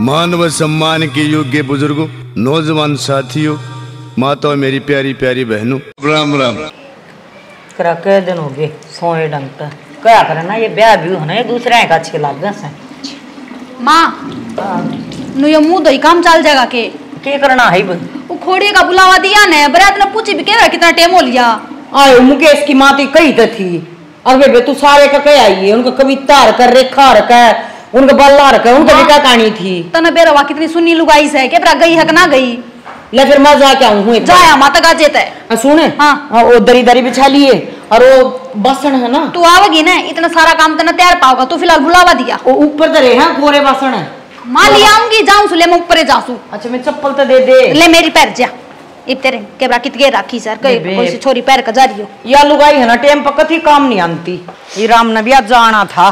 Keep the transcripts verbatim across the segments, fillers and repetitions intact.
मान व सम्मान के योग्य बुजुर्गों, नौजवान साथियों, माताओं, मेरी प्यारी प्यारी बहनों, राम राम। करा कई दिन हो गए सोए ढंग का क्या करे ना, ये ब्याह भी होना ये दूसरे का अच्छे लग गए माँ नु ये मुंह दही काम चल जाएगा के के करना है बे? वो खोड़ी का बुलावा दिया ने बरात ने पूछी भी के कितना टाइम हो लिया। आयो मुकेश की माती कही तो थी अबे बे तू सारे का कह आई है, उनका कविता कर रेखा रखा उनका बल्ला रखा उनका भी क्या कहानी थी तना बेरवा कितनी सुनी लुगाई से के बरा गई है कि ना गई ले फिर मैं जाके आऊं हूं जाया माता का जेता है सुने हाँ वो दरी दरी बिछा लिए और वो बासन है ना तू आवेगी ना इतना सारा काम करना तैयार पाओगा तू फिलहाल बुलावा दिया वो ऊपर दरे हैं कोरे बासन है मां ले आऊंगी जाऊं सुले मैं ऊपर जासू। अच्छा मैं चप्पल तो दे दे ले मेरी पैर जा इब तेरे के बरा कितके राखी सर कई कोई सी छोरी पैर का जा रही हो या लुगाई है ना टेम पर कथी काम नहीं आती ये राम नबी आज जाना था।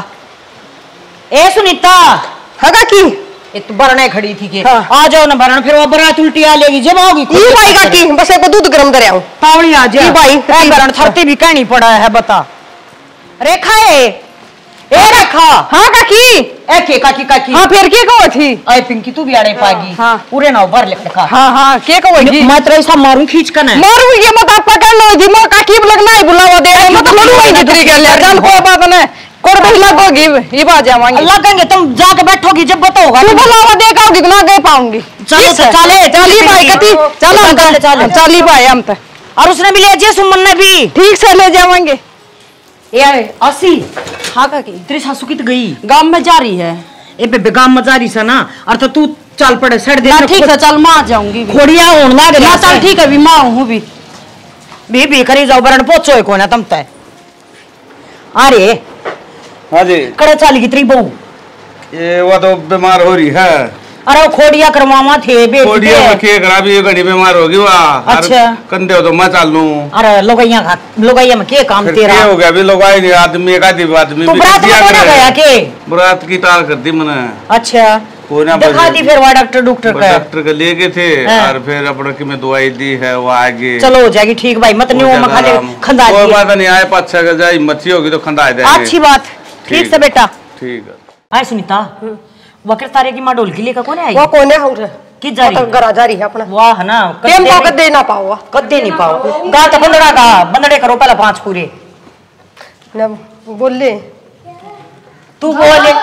ए सुनीता हगा की ये तो बरने खड़ी थी के हाँ। आ जाओ ना बरन फिर वो बरात उल्टी आ लेगी जब आओगी ई भाई का की बस एक दूध गरम करे आऊं पावली आ जा ई भाई ए बरन थरती भी कहनी पड़ा है बता रेखा है ए रेखा हां काकी ए के काकी काकी हां फिर के को थी आई पिंकी तू भी आड़े पागी हाँ। पूरे ना ऊपर लिख रखा हां हां के को होगी मैं तेरे ऐसा मारूं खींच कर ना मारू ये मत पकड़ लो जी मैं काकी लगना है बुलावा दे मत लड़ू है जितरी के ले चल कोई बात नहीं कोड़ भी लगोगी ये बात जावांगी लगेंगे तुम जाके बैठोगी जब बताओगा तू बुलावा दे काओगी ना गए पाऊंगी चलो चले चली भाई कती चलो अंकल चलो चली भाई हम तो और उसने भी ले जे सुमन ने भी ठीक से ले जावांगे ये अस्सी हां काकी तेरी सासू की तो गई गांव में जा रही है ए बे गांव में जा रही सा ना और तो तू चल पड़े सड़ दे ठीक है चल मां जाऊंगी खोड़िया होन लाग ना चल ठीक है भी मां हूं भी भी भी करी जाओ बरन पोछो को ना तुम तय अरे हाँ जी कड़े चाली की तेरी बहू ये वो तो बीमार हो रही है। अरे वो खोड़िया करवावा थे बेटी खोड़िया में के करा भी ये घड़ी बीमार होगी वाह अच्छा कंधे हो तो मैं चाल लूं अरे लोगैया का लोगैया में के काम तेरा हो गया अभी लोग आए नहीं आदमी एक आदमी आदमी तो बरात में कौन गया के बरात की तार कर दी मैंने अच्छा कोई ना दिखा दी फिर वो डॉक्टर डॉक्टर का डॉक्टर के ले गए थे और फिर अपने की में दवाई दी है वो आगे चलो हो जाएगी ठीक भाई मत नहीं वो खा ले खंदा कोई बात नहीं आए पाँच छह जाए मच्छी होगी तो खंदा जाएगी अच्छी बात ठीक से बेटा ठीक है। आए सुनीता वकर तारे की मां ढोलकी लेकर कौन आई वो कौन है और की जा रही घरा जा रही है अपना वाह है ना टेम को कदे ना पाओ कदे नहीं पाओ गा तो बंदड़ा गा बंदड़े करो पहले पांच पूरे ना बोले तू बोले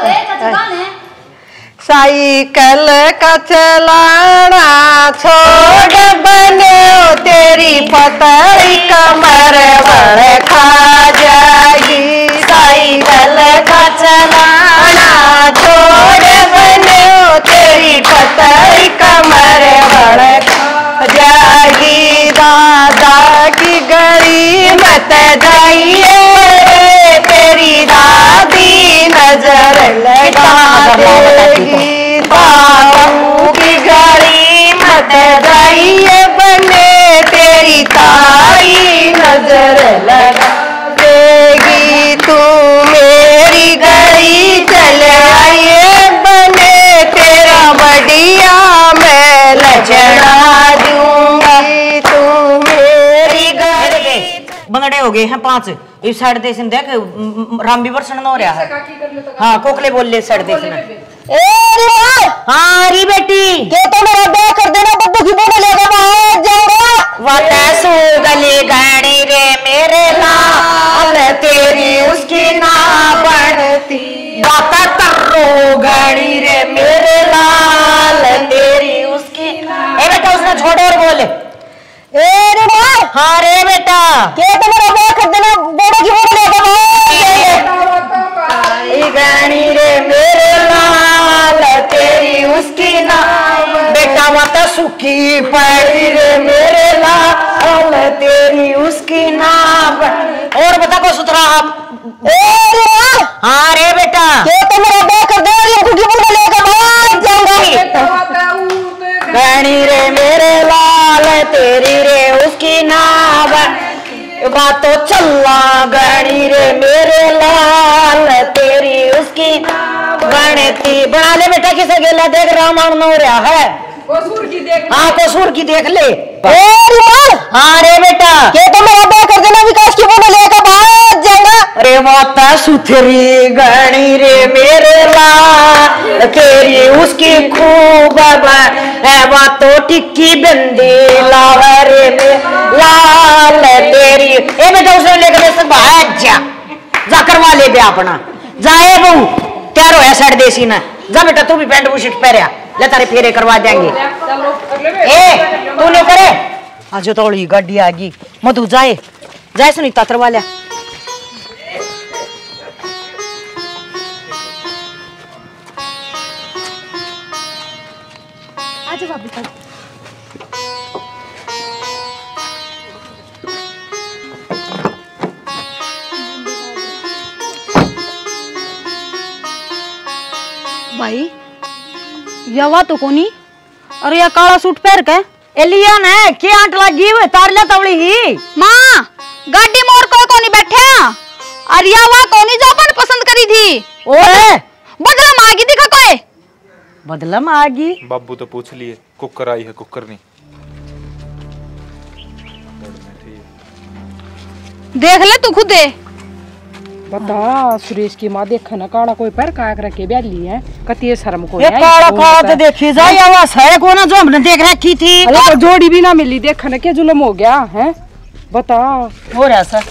साइकिल का चलाना छोड़ बनो तेरी पतली कमर बड़ खा जाएगी साइकिल का चलाना छोड़ बनो तेरी पतली कमर बड़ खा जाएगी दादा की गली मत जाइए तेरी दादी नजर लगा देगी बाबू की गली मत जाइए बने तेरी ताई नजर लगा देगी तू मेरी गली चल आइए बने तेरा बढ़िया मैं लचड़ा दूंगी तू मेरी गली बंगड़े हो गए हैं पांच इस साइड देश देख राम भी वर्षण हो रहा है हाँ कोकले बोल ले साइड देश हाँ री बेटी के तो मेरा ब्याह कर देना बब्बू की बोले लेगा बाहर जाऊंगा वाटसू गली गाड़ी रे मेरे लाल तेरी उसकी ना बढ़ती बाता करो गाड़ी रे मेरे लाल तेरी उसकी ए बेटा उसने छोड़े और बोले ए रे मां हाँ रे बेटा के तो मेरा ब्याह कर देना बब्बू की बोले लेगा बाहर गाड़ी रे मेरे लाल तेरी उसकी ना बेटा माता सुखी पड़ी रे मेरे लाल तेरी उसकी ना और बता को सुथरा आप हाँ रे बेटा के तो मेरा ब्याह कर दे और ये गुड्डी बोले लेगा बाहर जाऊंगा गणी रे मेरे लाल तेरी रे उसकी ना बात तो चला गणी रे मेरे लाल तेरी उसकी गणती बना ले बेटा किसे गेला देख रामायण हो रहा है हाँ कसूर की देख ले हाँ रे बेटा के तो मेरा ब्याह कर देना, विकास की बोले लेकर भाग जाएगा। अरे माता सुथरी गणी रे मेरे लाल तेरी उसकी खूब है तो टिक्की बंदी लावा रे लाल तेरी। ए बेटा उसने लेकर भाग जा जा करवा ले बे अपना जाए बहू तैयार हो साइड देसी ना जा बेटा तू भी पैंट बुशर्ट पहरिया ले तारे फेरे करवा देंगे। ए तू नहीं करे आज तो गाड़ी आ गई मधु जाए जाए सुनीता करवा लिया। भाई यवा तो कोनी अरे या काला सूट पहन के एलियन है क्या आंट लगी हुई तार ले तवड़ी ही मां गाड़ी मोर कोई कोनी बैठे अरे यवा कोनी जो अपन पसंद करी थी ओए बदला मांगी दिखा कोई बदला मांगी बाबू तो पूछ लिए कुकर आई है कुकर नहीं देख ले तू खुद दे बता सुरेश की माँ देखा ना काड़ा कोई पैर का रखे बैली है कती शर्म को ये काड़ा काड़ा तो देखी जाए आवाज है को ना जो हमने देख रखी थी तो जोड़ी भी ना मिली देखा ना क्या जुल्म हो गया है बता हो रहा सर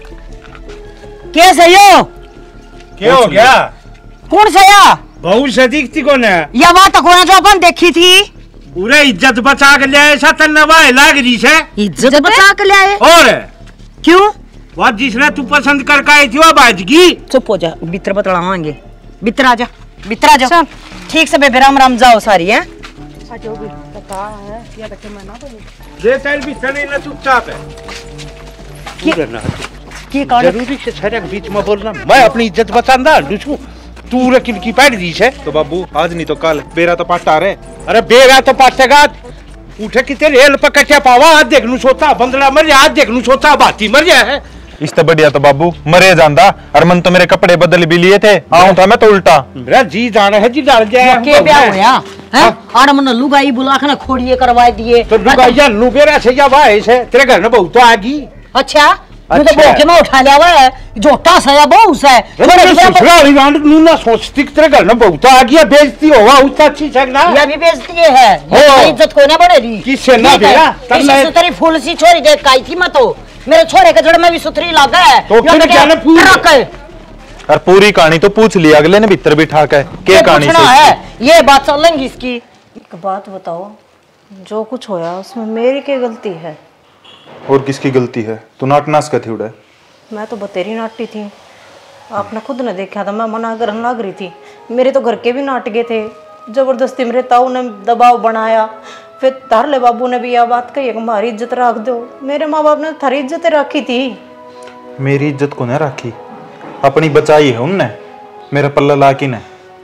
कैसे यो क्या हो गया कौन सा या बहुत सदीक थी कौन है ये बात तो कौन जो अपन देखी थी पूरे इज्जत बचा के ले ऐसा तन्नवा लाग रही से इज्जत बचा के ले आए और क्यों वो जिसने तू पसंद करके आई थी वो बाजगी चुप हो जा बितर बतलावांगे बितर आ जा बितर आ जा ठीक से बेबे राम राम जाओ सारी है बता है या तक मैं ना जे तेल भी चले ना चुपचाप है की की जरूरी से सारे बीच में बोलना मैं अपनी इज्जत बचांदा दूसू तू रे किनकी पैर दी है तो बाबू आज नहीं तो कल बेरा तो पाटा रे अरे बेरा तो पाटेगा उठे कि तेरे रेल पर कटिया पावा आज देखनू सोचा बंदला मर जा आज देखनू सोचा बाती मर जा है इस तो बढ़िया तो बाबू मरे जांदा और मन तो मेरे कपड़े बदल भी लिए थे आऊं था मैं तो उल्टा मेरा जी जाना है जी डाल जाए के ब्याह होया हैं आड़ मन लुगाई बुला के खोड़िए करवा दिए तो लुगाइया लुगेरा से जा भाई से तेरे घर में बहुत तो आ गई अच्छा मैं तो बोके में उठा लिया है जोटा सया बहु से ससुराली रांड नू ना सोचती तेरे घर में बहुत आ गया बेइज्जती होवा उससे अच्छी छगना ये भी बेइज्जती है इज्जत को ना बढ़ेगी किससे ना बेरा तब मैं सुथरी फूल सी छोरी देख काई थी मैं तो मेरे छोरे के जड़ में भी सुथरी लागा है तो फिर क्या ने फूल और पूरी कहानी तो पूछ ली अगले ने भीतर बिठा के के कहानी है ये बात चलेंगी इसकी एक बात बताओ जो कुछ होया उसमें मेरी क्या गलती है और किसकी गलती है तू नाटनास का थी उड़े मैं तो बतेरी नाटी थी आपने खुद ने देखा था मैं मना कर लग रही थी मेरे तो घर के भी नाट गए थे जबरदस्ती मेरे ताऊ ने दबाव बनाया फिर तारले बाबू ने भी यह बात कही हमारी इज्जत रख दो मेरे माँ बाप ने थारी इज्जत रखी थी मेरी इज्जत को नहीं रखी अपनी बचाई है उनने मेरा पल्ला लाकी ने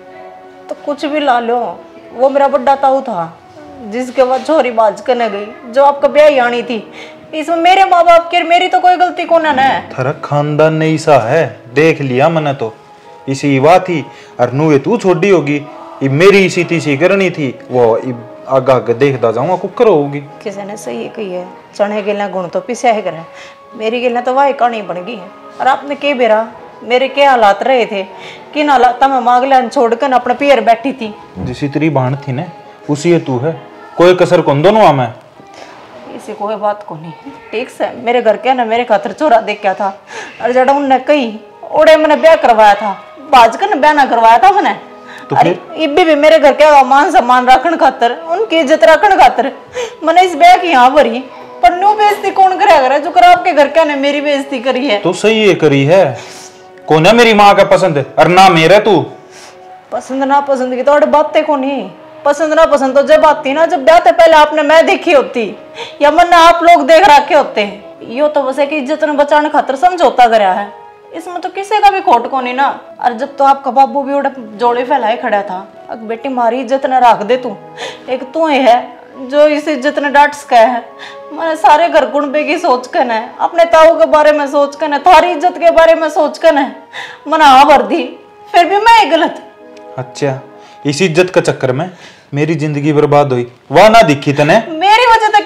तो कुछ भी ला लो वो मेरा बड़ा ताऊ था जिसके बाद छोरी बाज करने गई जो आपका ब्याह आनी थी इसमें मेरे माँ बाप की मेरी तो कोई गलती को ना है थारा खानदान नहीं सा है देख लिया मैंने तो इसी बात थी और नू ये तू छोड़ी होगी ये मेरी इसी तीसी करनी थी वो आगा आगे देखता जाऊंगा कुकर होगी किसी ने सही कही है चने गिलना गुण तो पिसा है करे मेरी गिलना तो वाह कहानी बन गई है और आपने के बेरा मेरे क्या हालात रहे थे किन हालात में मांगलन छोड़कर अपने पियर बैठी थी जिसी तेरी बहन थी ने उसी तू है कोई कसर कौन दोनों में इसी कोई बात को नहीं ठीक से मेरे घर के ना मेरे खातर चोरा देख क्या था और जब उनने कही ओड़े मैंने ब्याह करवाया था बाज कर ब्याह ना करवाया था मैंने तो अरे इब्बे भी मेरे घर के मान सम्मान रखन खातर उनकी इज्जत रखन खातर मैंने इस ब्याह की यहाँ भरी पर न्यू बेइज्जती कौन करेगा जो कर आपके घर के ने मेरी बेइज्जती करी है तो सही है करी है कौन है मेरी माँ का पसंद और ना मेरा तू पसंद ना पसंद की तो बातें को नहीं पसंद ना पसंद तो जब आती ना जब ब्याह से पहले आपने मैं देखी होती या मन आप लोग देख रखे होते यो तो बस एक इज्जत ने बचाने खातर समझौता कराया है इसमें तो किसी का भी खोट को नहीं ना। और जब तो आपका बाबू भी उड़े जोड़े फैलाए खड़ा था अब बेटी मारी इज्जत ने रख दे तू एक तू ही है जो इस इज्जत ने डांट सका है मैंने सारे घर गुणबे की सोच कर है अपने ताऊ के बारे में सोच कर है थारी इज्जत के बारे में सोच कर है मना हाँ भर दी फिर भी मैं गलत। अच्छा इस इज्जत के चक्कर में मेरी जिंदगी बर्बाद हुई वह ना दिखी तने मेरी वजह से क्यों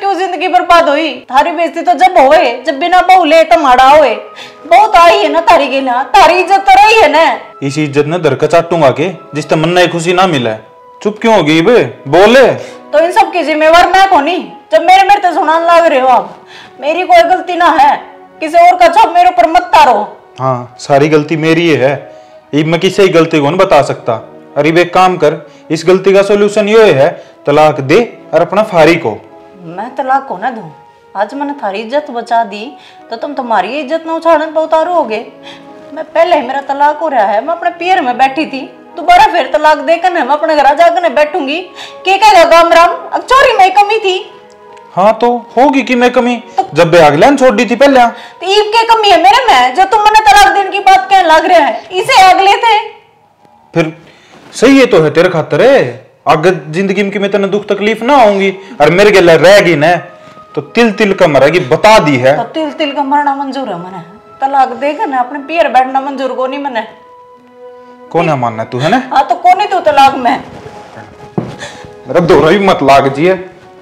क्यों जिंदगी बर्बाद हुई? थारी बेइज्जती तो जब होए जब बिना बहू ले तो माड़ा होए। बहुत आई है ना थारी गेला, थारी इज्जत तो रही है ना। इसी इज्जत ने धर के चाटूंगा के जिससे मन में खुशी ना मिले। चुप क्यों होगी बे? बोले। तो इन सब की जिम्मेवार मैं कौन ही? जब मेरे मेरे तो सुनाने लाग रहे हो आप। मेरी कोई गलती ना है, किसी और का छाप मेरे ऊपर मत तारो। हाँ, सारी गलती मेरी ही है। ये मैं किसी गलती को नहीं बता सकता। अरे बे काम कर, इस गलती का सोल्यूशन ये है तलाक दे और अपना फारी को। मैं तलाक को ना दूं। आज मैंने थारी इज्जत बचा दी तो तुम तुम्हारी इज्जत न उछाड़न पर उतारोगे। मैं पहले ही मेरा तलाक हो रहा है, मैं अपने पियर में बैठी थी, दोबारा फिर तलाक देकर मैं अपने घर जाकर बैठूंगी। के कहेगा गाम राम अब चोरी में कमी थी। हाँ तो होगी कि मैं कमी, जब बे अगले छोड़ दी थी पहले। तो ईब के कमी है मेरे में जो तुम मैंने तलाक देने की बात कहने लग रहे हैं, इसे अगले थे। फिर सही है तो है तेरे खातर है। अगर जिंदगी में मैं तेने दुख तकलीफ ना होंगी और मेरे के लिए रहेगी ना तो तिल तिल का मरेगी, बता दी है। तो तिल तिल का मरना मंजूर है मैंने, तलाक देकर ना अपने पियर बैठना मंजूर को नहीं मैंने। कौन है मानना तू है ना? हाँ तो कौन ही तू तलाक में? मेरा दोनों ही मत लाग जी है।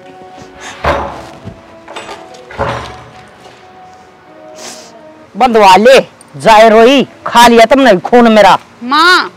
बंधवा ले जाए रोई, खा लिया तुमने खून मेरा। माँ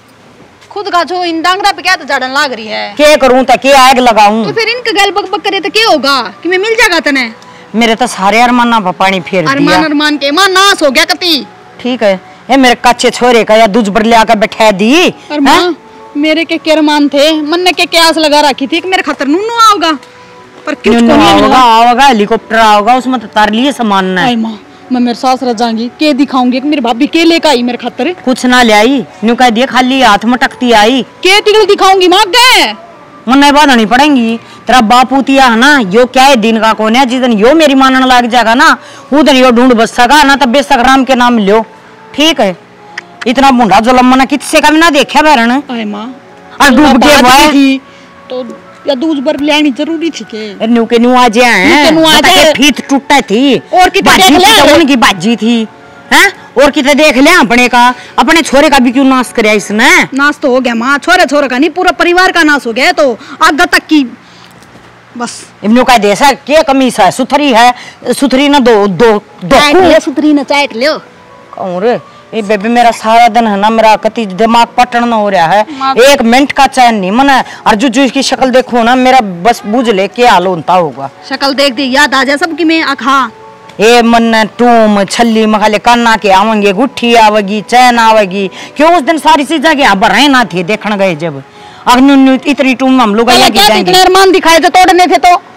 खुद का जो इन डांगरा पे क्या तो जड़न लाग रही है। क्या करूं तो क्या आग लगाऊं? तो फिर इनके गल बक बक करे तो क्या होगा कि मैं मिल जाएगा तने? मेरे तो सारे अरमाना पर पानी फेर दिया। अरमान अरमान के माँ नाश हो गया कती। ठीक है, ये मेरे कच्चे छोरे का या दूज पर ले आकर बैठा दी। और माँ मेरे के क्या अरमान थे, मन ने के क्या आस लगा रखी थी कि मेरे खतर नूनू आओगा, पर कुछ को नहीं होगा। आओगा हेलीकॉप्टर आओगा, उसमें तो तार लिए सामान है। माँ मैं मेरे सास रह जाऊंगी, के दिखाऊंगी कि मेरी भाभी के लेकर आई मेरे खातर? कुछ ना ले आई, न्यू कह दिया खाली हाथ में टकती आई। के तिगड़ दिखाऊंगी माँ के? मन नहीं बांधनी पड़ेंगी। तेरा बापू तिया है ना, यो क्या है दिन का कौन है? जिस दिन यो मेरी मानने लग जाएगा ना, उस दिन यो ढूंढ बस सका ना, तब बेशक राम के नाम लो। ठीक है, इतना मुंडा जुलम मना किससे का भी ना देखा बहन। और डूब के तो या दूज बर लेनी जरूरी थी के? न्यू के न्यू आ जाए, फीत टूटा थी और उनकी बाजी थी हैं, और कितने देख लिया अपने का, अपने छोरे का भी क्यों नाश कराया इसने? नाश तो हो गया माँ, छोरे छोरे का नहीं पूरा परिवार का नाश हो गया। तो आगे तक की बस इन्हों का देसा क्या कमी है? सुथरी है, सुथरी ना दो दो दो सुथरी ना चाट लो। कहूँ रे ये बेबी मेरा सारा दिन है ना, मेरा कति दिमाग पटन हो रहा है, एक मिनट का चैन नहीं मना। और जो जो इसकी शक्ल देखो ना, मेरा बस बुझ ले क्या हाल होता होगा। शक्ल देख दी याद आ जाए सबकी में आखा ए मन टूम छल्ली मखाले काना के आवेंगे, गुट्ठी आवेगी, चैन आवेगी। क्यों उस दिन सारी चीजें के यहाँ रहे ना थे देखने गए जब। अब इतनी टूम हम लोग अरमान दिखाए थे तोड़ने थे तो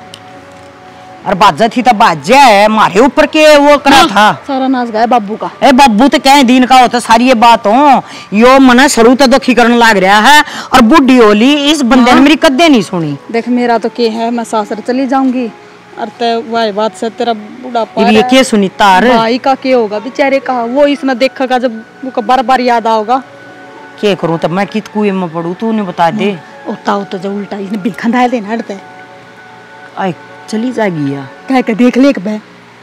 और बाजा थी तब बाजा है मारे ऊपर के वो करा था सारा नाच गया बाबू का। ए बाबू तो क्या दिन का होता सारी ये बात हो, यो मन शुरू तो दुखी करने लग रहा है और बुढ़ी होली इस बंदे ने मेरी कदे नहीं सुनी। देख मेरा तो क्या है, मैं सासर चली जाऊंगी और ते वही बात से तेरा बुढ़ापा ये क्या सुनी तार भाई का क्या होगा बेचारे का, वो इसमें देखेगा जब वो बार बार याद आओगा। क्या करूं तब मैं कित कुएं में पड़ू, तू ने बता दे। होता हो तो जो उल्टा इसने बिलखन डाल देना हटते आई चली जाएगी या कह के देख ले बे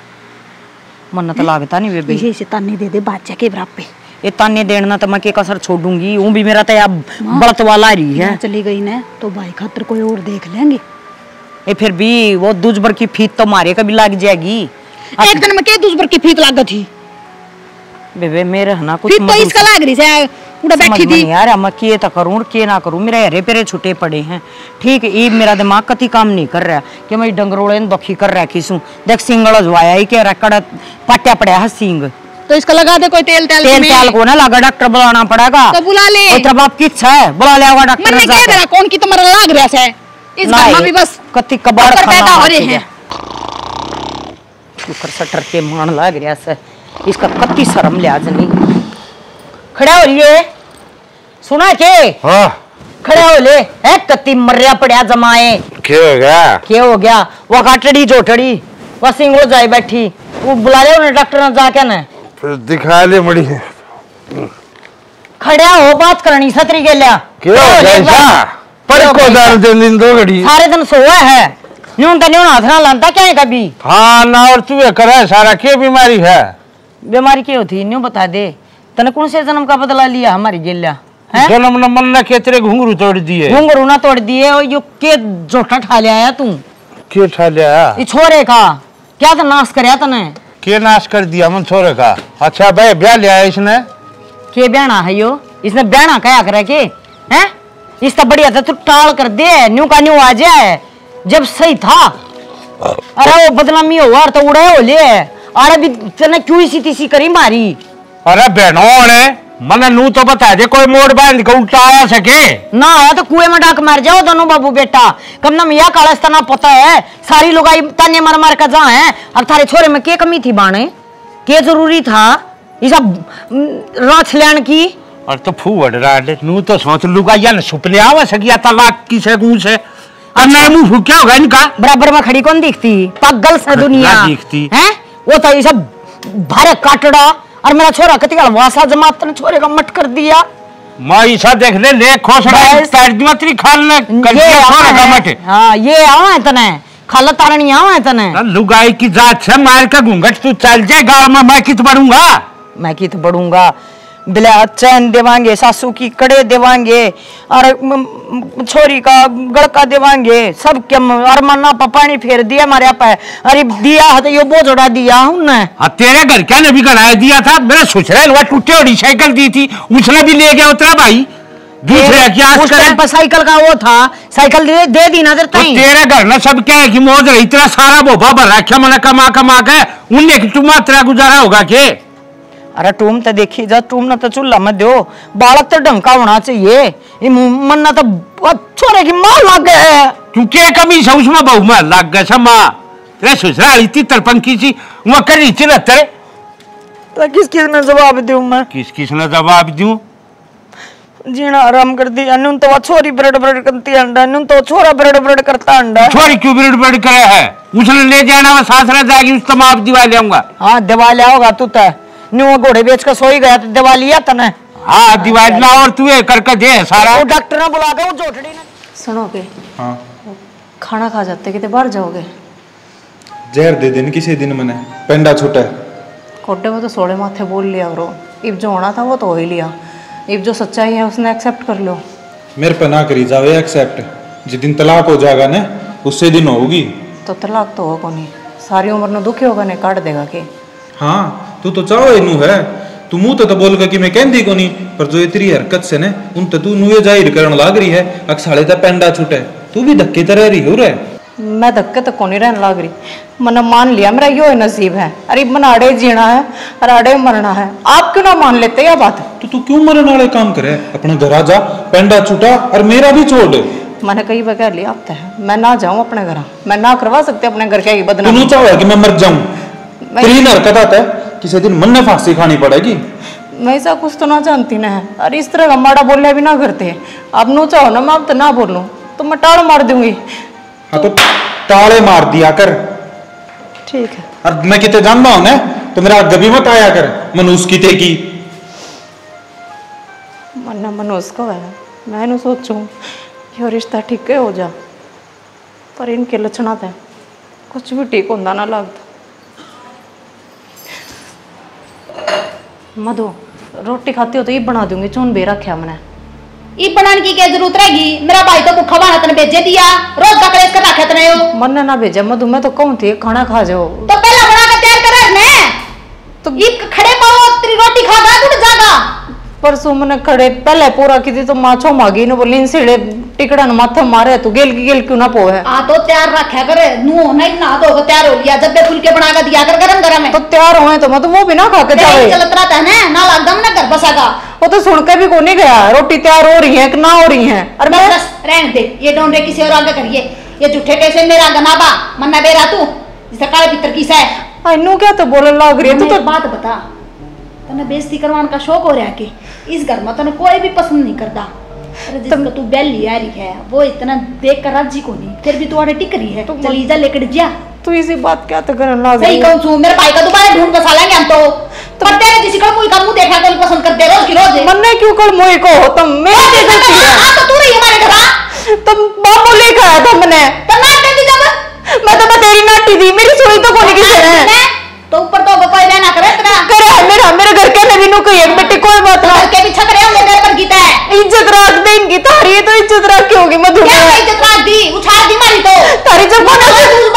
मन तो लागता नहीं बेबे ये से ताने दे दे बादशाह के बराबर पे ये ताने देना तो मैं के कसर छोड़ूंगी, वो भी मेरा तो अब बड़त वाला रही है। चली गई ना तो भाई खातर कोई और देख लेंगे। ये फिर भी वो दूजबर की फीत तो मारे कभी लग जाएगी। एक दिन में के दूजबर की फीत लाग थी बेबे मेरे है ना कुछ फीत तो इसका लाग रही है उड़ा बैठी थी यार। मैं के तो करूं के ना करूं, मेरे हरे पेरे छुटे पड़े हैं। ठीक है ये मेरा दिमाग कति काम नहीं कर रहा कि मैं डंगरोड़े ने दुखी कर रहा किसू देख सिंगल जवाया ही के रकड़ पट्या पड़ा है सिंग तो इसका लगा दे कोई तेल तेल तेल तेल को ना लगा, डॉक्टर बुलाना पड़ेगा तो बुला ले। तेरा बाप किस है बुला ले आवा डॉक्टर मैंने कह दिया कौन की तुम्हारा लाग रहा है इस घर में भी बस कति कबाड़ पैदा हो रहे हैं ऊपर सटर के मान लाग रहा है इसका कति शर्म लिहाज नहीं। खड़ा हो रही है सुना के हाँ खड़े हो ले है कति मर्या पड़िया जमाए क्या हो गया क्या हो गया वो काटड़ी जोटड़ी वो सिंह हो जाए बैठी वो बुला ले उन्हें डॉक्टर ने जाके ना फिर दिखा ले बड़ी खड़ा हो बात करनी सतरी के लिया क्यों जैसा पर को दार दिन दिन दो घड़ी सारे दिन सोया है न्यून तो न्यून हाथ ना लाता क्या है कभी। हाँ ना और तू करे सारा क्या बीमारी है बीमारी क्या होती न्यू बता दे तने कौन से जन्म का बदला लिया हमारी गेल्या जन्म न मन ना के तेरे घुंघरू तोड़ दिए घुंघरू ना तोड़ दिए और यो के जोटा ठा ले आया तू के उठा लिया? ये छोरे का क्या तो नाश करया तने? के नाश कर दिया मन छोरे का? अच्छा भाई ब्याह लिया इसने? के ब्याना है यो? इसने ब्याना कया करे के? हैं? इस तो बढ़िया था तू टाल कर दे, न्यू का न्यू आ जाए जब सही था। अरे वो बदनामी हो यार तो उड़े हो ले, अरे भी तने क्यों इसी तीसी करी मारी? अरे बहनों ने मने नू तो बता दे कोई मोड़ बांध के उल्टा आ सके ना आया तो कुएं में डाक मार जाओ दोनों बाबू बेटा। कम ना मियाँ कालस्तना पता है सारी लोग आई ताने मार मार कर जा है और थारे छोरे में के कमी थी बाणे? के जरूरी था ये सब राछ लेन की? और तो फूवड़ राड नू तो सोच लूगा या न सुपने आवा सकिया तलाक की से गूं से और ना मुंह क्या होगा इनका? बराबर में खड़ी कौन दिखती? पागल से दुनिया दिखती है वो तो ये सब भारे काटड़ा और मेरा छोरा कति का वासा जमात ने छोरे का मट कर दिया। मां ईसा देख ले ले खोसड़ा पैर दिमात्री खाल ने कर दिया छोरा का मट। हां ये आवा है तने खाला तारणी आवा है तने लुगाई की जात से मार का घूंघट तू चल जाए गांव में मैं कित बढ़ूंगा? मैं कित बढ़ूंगा? बिला चैन देवांगे, सासू की कड़े देवांगे और छोरी का गड़का देवांगे सब के और मन्ना पानी फेर दिया हमारे पे। अरे दिया है तो ये बोझ उड़ा दिया हूं ना। हाँ तेरे घर क्या ने भी गड़ाया दिया था? मेरा ससुराल हुआ टूटे और साइकिल दी थी उसने भी ले गया उतरा भाई दूसरे क्या उस टाइम पर साइकिल का वो था साइकिल दे, दे दी नजर तो तेरे घर में सब क्या है कि मौज रही इतना सारा बोबा भर रखा मैंने कमा कमा के उनने की तुम तेरा गुजारा होगा के? अरे टूम तो देखी जा टूम ना तो चूल्हा मत दो बालक तो ढंग का होना चाहिए मन्ना तो छोरे की मां लग गए क्योंकि कमी से उसमें बहू में लग गए सब मां तेरे ससुराल इतनी तरपंकी सी वहां कर रही थी ना तेरे तो किस किस ने जवाब दूं मैं? किस किस ने जवाब दूं? जीना आराम कर दिया नून तो छोरी ब्रेड ब्रेड करती अंडा नून तो छोरा ब्रेड ब्रेड करता अंडा। छोरी क्यों ब्रेड ब्रेड करे है? उसने ले जाना मैं सासरा जाएगी उसका माप दिवा ले आऊंगा। हाँ दिवा ले आओगा तू तो न्यू घोड़े बेच कर सोई गया तो दिवा लिया तने। हाँ दिवा ना और तू ये करके दे सारा। वो डॉक्टर ने बुला के वो जोटड़ी ने सुनोगे? हाँ खाना खा जाते कितने बाहर जाओगे? जहर दे दिन किसी दिन मैंने पेंडा छूटा कोटे में तो सोड़े माथे बोल लिया करो। इब जो होना था वो तो हो ही लिया। इब जो सच्चाई है उसने एक्सेप्ट कर लो। मेरे पे ना करी जाओ एक्सेप्ट जिस दिन तलाक हो जाएगा ना उससे दिन होगी। तो तलाक तो होगा नहीं सारी उम्र में दुखी होगा नहीं काट देगा के। हाँ तू तो चाहो इनू है तू मुंह तो, तो बोल के कि मैं कहती को नहीं पर जो इतनी हरकत से ने उन तो तू नुए जाहिर करने लाग रही है अक्साले तो पेंडा छूटे तू भी धक्के तरह रही हो रहे। मैं धक्के तक को नहीं रहने लाग रही मैंने मान लिया मेरा यो नसीब है। अरे मन आड़े जीना है और आड़े मरना है आप क्यों ना मान लेते यह बात? तो तू क्यों मरने वाले काम करे अपने घर आ जा पेंडा छूटा और मेरा भी छोड़ दे। मैंने कई बार कह लिया अब है मैं ना जाऊं अपने घर मैं ना करवा सकते अपने घर के बदनाम। तू चाहो कि मैं मर जाऊं तेरी हरकत आता है किसी दिन मन ने फांसी खानी पड़ेगी। मैं ऐसा कुछ तो ना जानती ना है अरे इस तरह का माड़ा बोलिया भी ना करते अब नो चाहो ना मैं अब तो ना बोलूं तो मैं टाड़ मार दूंगी। हाँ तो ताले मार दिया कर ठीक है। और मैं कितने जानता हूं ना तो मेरा गभी मत आया कर मनुष्य की तेकी मन्ना मनुष्य को है मैं सोचूं ये रिश्ता ठीक है हो जा पर इनके लक्षण थे कुछ भी ठीक होता ना लगता। मधु रोटी खाती हो तो ये बना दूंगी चून बे रखा मैंने ई बनाने की क्या जरूरत रहेगी? मेरा भाई तो भूखा बना तने भेजे दिया रोज का कलेश कर रखे तने हो। मन ने ना भेजा मधु मैं तो कहूं थी खाना खा जाओ तो पहला बना के तैयार कर रखने तो ई खड़े पाओ तेरी रोटी खा गा तू जागा परसों मैंने खड़े पहले पूरा की थी तो माछो मागी ने बोली इनसे टिकड़ा न माथे मारे तू गेल की गेल क्यों ना पोए आ तो तैयार रखा कर नू नहीं ना तो तैयार हो गया जब बे फुल के बना के दिया कर गरम गरम है तो तैयार होए तो मैं तो वो भी ना खा के जावे चलत रहता है ना ना लगदा ना घर बसागा वो तो सुन के भी को नहीं गया रोटी तैयार हो रही है कि ना हो रही है और मैं बस रहने दे ये डोंडे किसी और आगे करिए ये झूठे कैसे मेरा गनाबा मन्ना बेरा तू जिसका काले पितर किसा है आइनो क्या तो बोलने लग रही है तू तो बात बता तने बेइज्जती करवाने का शौक हो रहा है कि इस घर में तने कोई भी पसंद नहीं करता। अरे जिसका तू बेली आ रही है वो इतना देख कर राजी को नहीं फिर भी तू आड़े टिक रही है तो चली जा लेकर जा तू इसी बात क्या तो करने लग सही कहूं छू मेरे भाई का दोबारा ढूंढ बसा लेंगे हम तो तो तेरे किसी का मुंह का मुंह देखा कर पसंद कर दे रोज की रोज मन्ने क्यों कर मुंह को हो तुम मेरे जैसे थी हां तो तू रही हमारे घर तुम बाबू लेकर आया था मैंने तो ना दी जब मैं तो तेरी नाटी थी मेरी सुई तो कोनी किसी ने तो ऊपर तो कोई रहना करे तेरा करे मेरा मेरे घर के नबी नु कोई एक बेटे कोई बात ना के पीछे करे होंगे घर पर गीता है इज्जत रख देंगी तारी तो इज्जत रख के होगी मधु क्या इज्जत रख दी उछाल दी मारी तो तारी जब तू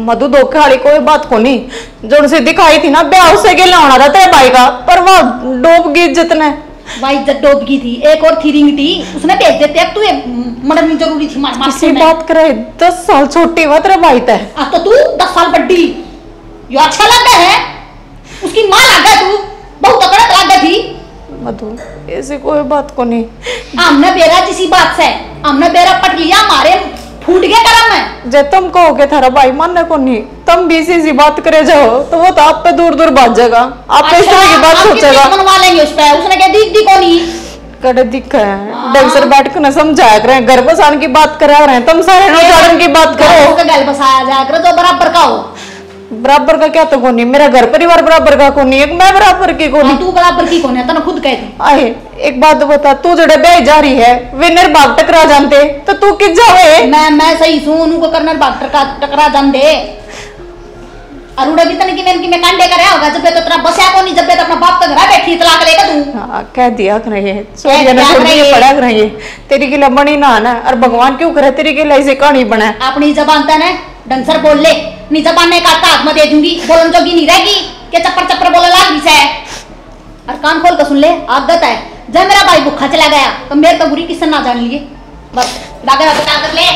मधु धोखे वाली कोई बात को नहीं। जो उनसे दिखाई थी ना ब्याह उससे के लाना था तेरे भाई का, पर वो डूब गई इज्जत ने। भाई इज्जत डूब गई थी। एक और थी रिंगटी उसने भेज देते, अब तू ये मरनी जरूरी थी। मार मार इसी बात करे दस साल छोटी हुआ तेरे भाई तय। अब तो तू दस साल बड्डी। यो अच्छा लगता है, उसकी माँ लग गया तू, बहुत तकड़ा लग गई थी। मधु ऐसी कोई बात को नहीं। हमने बेरा किसी बात से हमने बेरा पट लिया, हमारे फूट गया करम में। जब तुम कहोगे थारा भाई मानने को नहीं, तुम भी इसी सी बात करे जाओ तो वो तो आप पे दूर दूर भाग जाएगा, आप पे इस तरह की बात सोचेगा। मनवा लेंगे उस पे, उसने क्या दिख दी को नहीं कड़े दिख है। ढंग से बैठ कर न समझाया करें, घर बसाने की बात करा रहे हैं, तुम सारे नौजवान की बात करो। घर बसाया जाया करो जो बराबर का हो। बराबर का क्या तो कोनी, मेरा घर परिवार बराबर का कोनी, एक मैं बराबर की कोनी। तू बराबर की कोनी, तने खुद कहती। आए एक बात बता, तू जड़े बह जा रही है वे निर्भाग टकरा जानते तो तू किस जावे। मैं मैं सही सू उनको करना भाग टकरा टकरा जान दे। अरुड़ा भी तने की मैं की मैं कांडे करे होगा जब तो तेरा बसया कोनी, जब तो अपना बाप का घर बैठी तलाक लेगा तू। हां कह दिया कर रही है, सोनिया ने छोड़ दिए पड़ा कर रही है। तेरी के लिए बनी ना ना, और भगवान क्यों करे तेरी के लिए ऐसे कहानी बना। अपनी जबान तने ढंग से बोल ले, नी जबान ने काटा हाथ में दे दूंगी, बोलन जोगी नहीं रहेगी के चप्पर चप्पर बोले लाग भी से। और कान खोल कर सुन ले, आदत है जब मेरा भाई भूखा चला गया तो मेरे तो बुरी किस्सा ना जान लिए, बस लागे बता कर ले।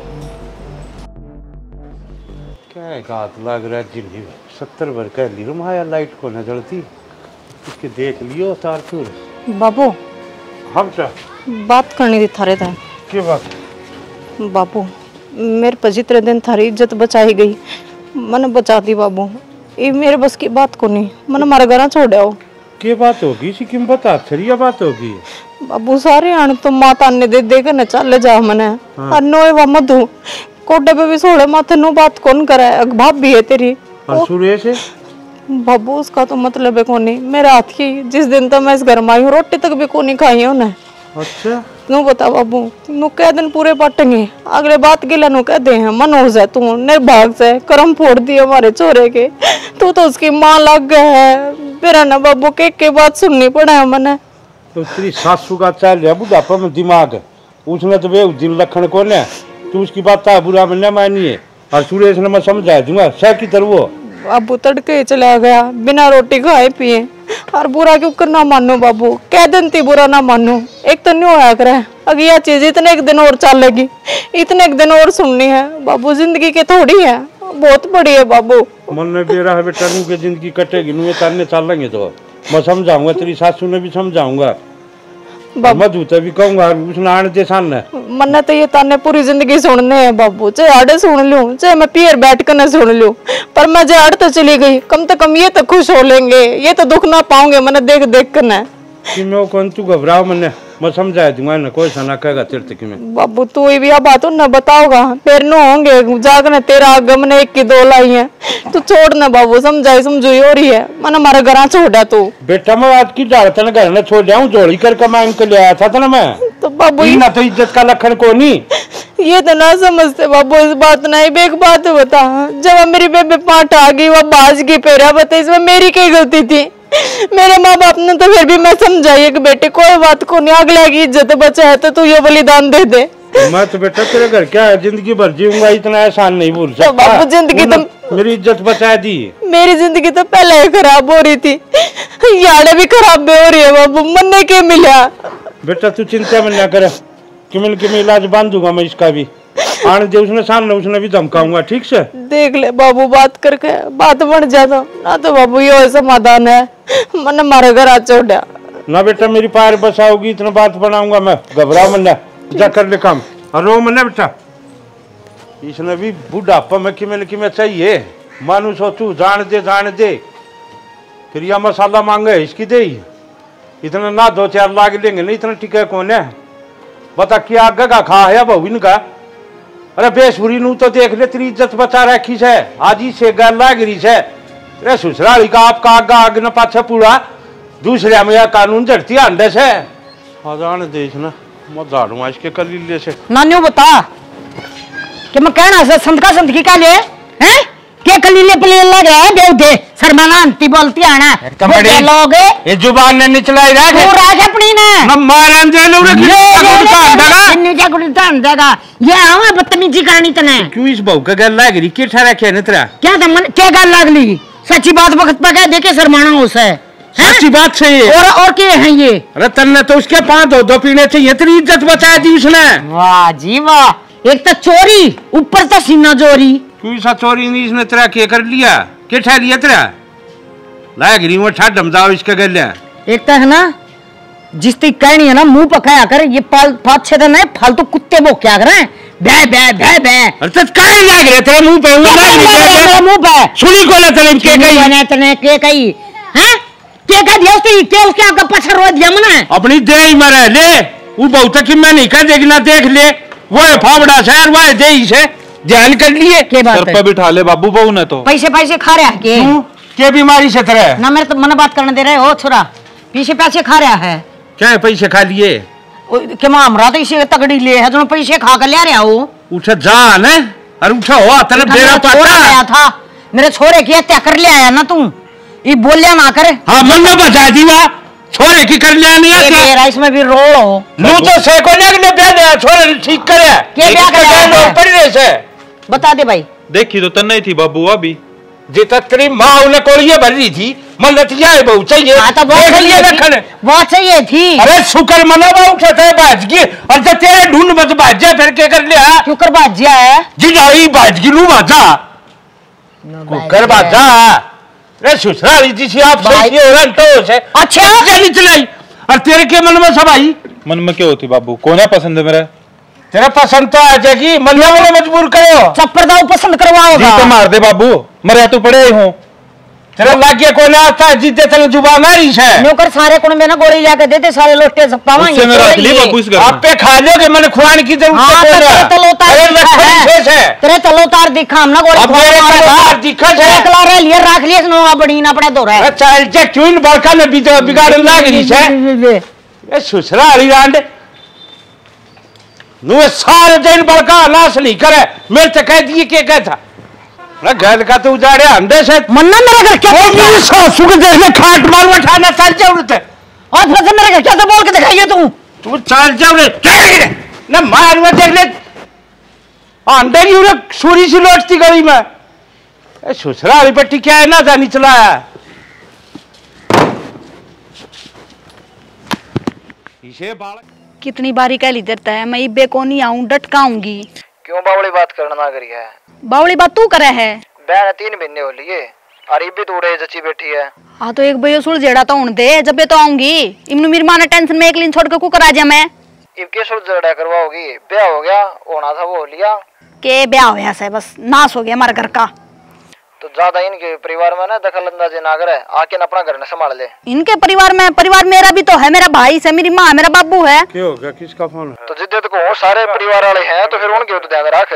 क्या गात लग रहा है जिन्हें सत्तर भर कह ली रुमाया लाइट को न जलती, इसके देख लियो तार फिर। बाबू हम क्या बात करनी थी थारे था। क्या बात? बाबू मेरे पचित्र दिन थारी इज्जत बचाई गई, मन बचा दी बाबू, ये मेरे बस की बात को नहीं, मन मारा घर छोड़ आओ। क्या बात होगी सिक्किम बता छरिया बात होगी बाबू सारे आने तो माता ने दे दे के न चले जा मने। हाँ। नोए वा मधु कोटे पे भी सोड़े माथे नो बात कौन करे, भाभ भी है तेरी। और सुरेश है बाबू उसका तो मतलब है कोनी, मेरे हाथ की जिस दिन तो मैं इस घर में आई हूँ रोटी तक भी कोनी खाई है उन्हें। अच्छा नु बता बाबू, नु कह दिन पूरे पटेंगे, अगले बात के लिए नु कह दे हैं मनोज है तू निर्भाग से करम फोड़ दिए हमारे छोरे के, तू तो उसकी माँ लग गया है। फिर ना बाबू के के बात सुननी पड़ा है मने। तो तेरी सासू का चल रहा बुढ़ापा में दिमाग, उसने तो वे दिन लखन को ने तू उसकी बात था बुरा में न मानिए। और सुरेश ने मैं समझा दूंगा सह की तरह वो बाबू तड़के चला गया बिना रोटी खाए पिए, और बुरा क्यों करना मानो बाबू, कह दिन थी बुरा ना मानो। एक तो नहीं होया करे, अगर यह चीज इतने एक दिन और चलेगी, इतने एक दिन और सुननी है बाबू, जिंदगी के थोड़ी है बहुत बड़ी है बाबू। मन में बेरा है बेटा नू के जिंदगी कटेगी नू ताने चलेंगे तो मैं समझाऊंगा, तेरी सासू ने भी समझाऊंगा, मधु तो भी कहूंगा उसने आने दे सामने। मन्ने तो ये ताने पूरी जिंदगी सुनने हैं बाबू, चाहे आड़े सुन लूं चाहे मैं पियर बैठ कर न सुन लूं, पर मैं जो आड़ तो चली गई कम से कम ये तो खुश हो लेंगे, ये तो दुख ना पाऊंगे मैंने देख देख कर न। कि मैं कौन तू घबराओ मैंने मैं समझा दूंगा ना, कोई सना कहेगा तेरे तक में। बाबू तू भी अब बात न बताओगा फिर नो होंगे जागने तेरा आगम ने एक की दो लाई है, तू छोड़ ना बाबू, समझाई समझोई हो रही है मन हमारे घर छोड़ा तू। बेटा मैं आज की डाल तेने घर में छोड़ जाऊं, जोड़ी कर कमाई के ले आया था ना मैं, तो बाबू ना तो इज्जत का लखन को नहीं ये तो ना समझते बाबू इस बात ना। एक बात बता, जब मेरी बेबे पाट आ गई वो बाज की पेरा बता, इसमें मेरी क्या गलती थी? मेरे माँ बाप ने तो फिर भी मैं समझाई कि बेटे कोई बात को नहीं, अगला की इज्जत बचा है तो तू ये बलिदान दे दे। मैं तो बेटा तेरे घर क्या है जिंदगी भर जीऊंगा, इतना एहसान नहीं भूल सकता। तो बाबू जिंदगी तो मेरी इज्जत बचा दी, मेरी जिंदगी तो पहले ही खराब हो रही थी, यार भी खराब हो रही है बाबू, मन के मिला। बेटा तू चिंता में ना कर, किमिल किमिल इलाज बांधूंगा मैं इसका भी, आने दे उसने सामने उसने भी धमकाऊंगा ठीक से। देख ले बाबू बात करके बात बढ़ जाता ना तो बाबू ये समाधान है, मन मारे घर आ छोड़ा ना बेटा, मेरी पैर बसाओगी इतना बात बनाऊंगा मैं, घबराओ मन जा कर ले काम और रो मन बेटा। इसने भी बुढ़ापा में किमिल किमें चाहिए मानू सोचू जान दे जान दे, फिर यह मसाला मांगे इसकी दे, इतना ना दो चार लाख लेंगे नहीं, इतना टिके कौन है बता, क्या आगे का खा है बहु इनका। अरे बेसुरी नू तो देख ले तेरी इज्जत बचा रखी है, आज ही से गल लाग रही है, अरे ससुराली का आपका आगा आग न पाछे पूरा दूसरे में यह कानून जड़ती अंडे से आजान देखना मैं झाड़ू इसके कलीले से। नानियों बता कि मैं कहना से संत का संत की क्या ले हैं, के कलीले पलीले लग रहा है बेउदे शर्माना अंती बोलती आना कमड़ी लोग ये जुबान ने निचलाई रहा तू राज अपनी ने न मारन दे लो रे इन्ने क्या गुड़ी तान देगा ये आवा बदतमीजी करनी तने क्यों इस बहू का गल लाग रही के ठहरा के नतरा क्या दमन क्या गल लागली सच्ची बात वक्त पर कह दे के शर्माना उसे सच्ची बात से ये और और के हैं ये रतन ने तो उसके पांच दो दो पीने चाहिए तेरी इज्जत बचा दी उसने वाह जी वाह एक तो चोरी ऊपर तो सीना चोरी क्यों सा चोरी नहीं इसने तेरा के कर लिया के ठहर लिया तेरा लाग रही वो ठा डमदाओ इसका गल एक तो है ना जिस तक कहनी है ना मुंह पकाया कर ये पाल पाँच छह दिन है फालतू कुत्ते वो क्या कर रहे हैं बे बे बे बे अरे तो काहे लाग रहे तेरे मुंह पे वो मेरे मुंह पे सुनी को ना तेरे के कही बने तने के कही हैं के कह दिया उसने के उसके आपका पछर रो दिया मने अपनी दे ही मरे ले वो बहुत की मैं नहीं कह देगी ना देख ले वो है फावड़ा शहर वो है दे ही से ध्यान कर लिए के बात सर पे बिठा ले बाबू बहू ने तो पैसे पैसे खा रहा है के के बीमारी से तेरे ना मेरे तो मन बात करने दे रहे हो छोरा पीछे पैसे खा रहा है क्या पैसे खा लिए के मां हमरा तो इसे तगड़ी ले है जो पैसे खा कर ले रहा हो उठा जान है अरे उठा हो तेरे बेड़ा पटा आया था मेरे छोरे की हत्या कर ले आया ना तू ये बोलिया ना करे हाँ मन में बचा दी वहाँ छोरे की कर लिया नहीं तेरा इसमें भी रोल हो लू तो से को नहीं ले ब्याह दे छोरे ठीक करे के ब्याह करे पड़ी रहे से बता दे भाई देखी तो तन्ना ही थी बाबू अभी जितना तेरी माँ उन्हें कोड़िए भर रही थी मन लतिया है बहुत चाहिए हाँ तो बहुत चाहिए थी बहुत चाहिए थी अरे शुक्र मनावा उठाता है बाजगी और जब तेरे ढूंढ मत बाजा फिर क्या कर लिया शुक्र बाजिया है जिजाई बाजगी लू बाजा कुकर बाजा रे सुसराली जी से आप सही हो रहा तो से अच्छा चली चलाई और तेरे के मन में सब आई मन में क्या होती बाबू कौन है पसंद है मेरा तेरा पसंद तो आ जाएगी मन में मजबूर करो चप्पर दाव पसंद करवाओगा जी तो मार दे बाबू मरे तो पड़े ही हूँ तेरा लागे को ना आता जीते तेरे जुबान मारी है नौकर सारे कोण में ना गोली जाके देते सारे लोटे सब पावांगे उससे मेरा असली बाबू इस घर में आप पे खा लोगे मैंने खुआने की जरूरत हाँ, है तेरे तलोतार दिखा है तेरे तलोतार दिखा हम ना गोली अब मेरे तलोतार दिखा है एक लारे लिए रख लिए नो बड़ी ना पड़े दो रहा है चल जे क्यों बड़का ने बिगाड़ बिगाड़ लाग रही है ए सुसरा हरी रांड नु सारे दिन बड़का नाश नहीं करे मेरे से कह दिए के क्या था ना घर का तो उजाड़े अंडे से मन्ना मेरे घर क्या मेरी सासू के देख ले खाट मार उठाना चल जरूरत है और फिर मेरे घर क्या तो बोल के दिखाइए तू तू चल जाओ रे रे ना मार में देख ले अंडे की उरे सूरी सी लौटती गली में ए सुसरा वाली पट्टी क्या है ना जानी चलाया इसे बालक कितनी बारी कह ली देता है मैं इब्बे को नहीं आऊं डटकाऊंगी क्यों बावली बात करना ना करी है बावली बात तू करे है बहन तीन महीने हो लिए और इब्बी तो उड़े जची बैठी है हाँ तो एक भैया सुल जेड़ा तो उन दे जब तो आऊंगी इमनु मेरी मां ने टेंशन में एक दिन छोड़ के कुकर आ जा मैं इब के सुल जड़ा करवाओगी ब्याह हो गया होना था वो हो लिया के ब्याह हो गया बस नाश हो गया हमारे घर का तो ज्यादा इनके परिवार में ना दखल अंदाजी ना करे आके अपना घर न संभाल ले इनके परिवार में परिवार मेरा भी तो है मेरा भाई से मेरी माँ मेरा बाबू है क्या हो गया किसका फोन है तो जिद्दत को सारे परिवार वाले हैं तो फिर उनके तो ध्यान रख